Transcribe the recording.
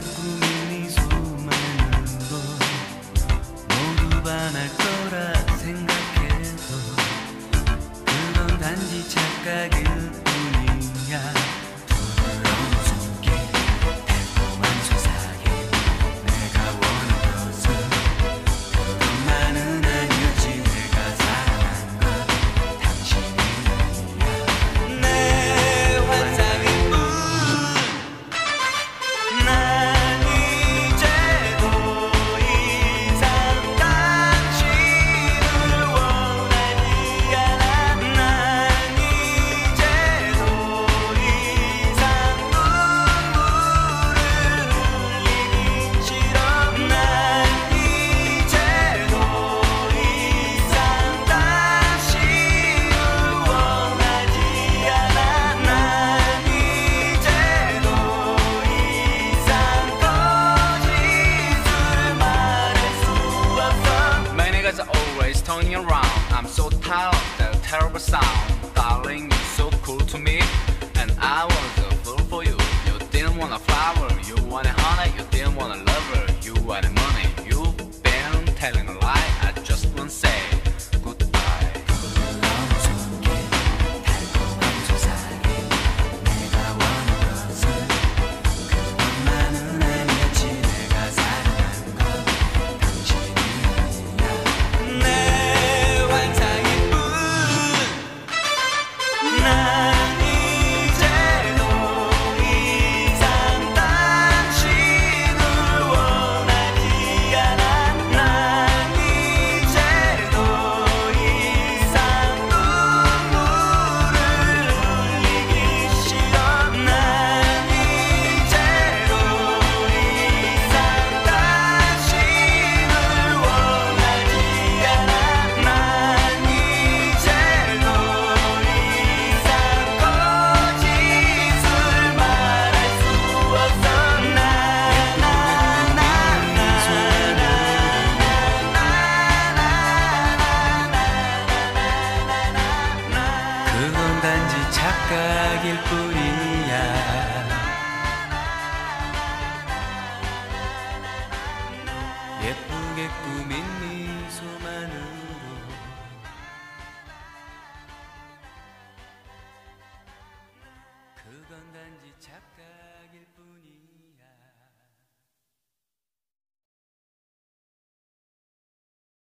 꾸민 미소만으로 모두 반할 거라 생각해도 그건 단지 착각일 뿐이야. 부드러운 손길, 달콤한 소사기, 내가 원한 것은 그것만은 아니었지. 내가 사랑한 건 당신이야. 내 환상일 뿐. 난 이제 더 이상 당신을 원하지 않아. 난 이제 더 이상 눈물을 흘리기 싫어. 난 이제 더 이상 당신을 원하지 않아. 난 이제 더 이상 거짓을 말할 수 없어. Many guys are always turning around. I'm so tired of that terrible sound. Darling, you're so cool to me, and I was a fool for you. You didn't want a flower, you wanted honey. You didn't want a lover, you wanted money. You've been telling a lie. I just want to say goodbye. 부드러운 손길, 달콤한 소사기, 내가 원한 것은 그것만은 아니었지. 내가 사랑한 건 당신이야. 내 환상일 뿐. 난 이제 더 이상 당신을 원하지 않아. 난 이제 더 이상 눈물을 흘리기 싫어. 난 이제 더 이상 당신을 원하지 않아. 난 이제 더 이상 거짓을 말할 수 없어. 그건 단지 착각일 뿐이야. 예쁘게 꾸민 미소만으로 그건 단지 착각일 뿐이야.